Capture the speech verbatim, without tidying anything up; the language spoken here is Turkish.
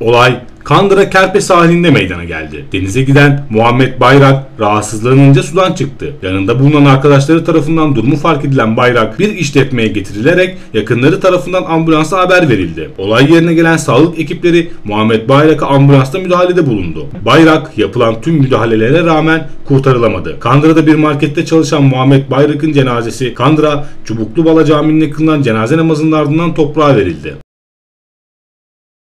Olay Kandıra Kerpe sahilinde meydana geldi. Denize giden Muhammed Bayrak rahatsızlanınca sudan çıktı. Yanında bulunan arkadaşları tarafından durumu fark edilen Bayrak bir işletmeye getirilerek yakınları tarafından ambulansa haber verildi. Olay yerine gelen sağlık ekipleri Muhammed Bayrak'a ambulansta müdahalede bulundu. Bayrak yapılan tüm müdahalelere rağmen kurtarılamadı. Kandıra'da bir markette çalışan Muhammed Bayrak'ın cenazesi Kandıra Çubuklu Bala Camii'nin yakından cenaze namazının ardından toprağa verildi.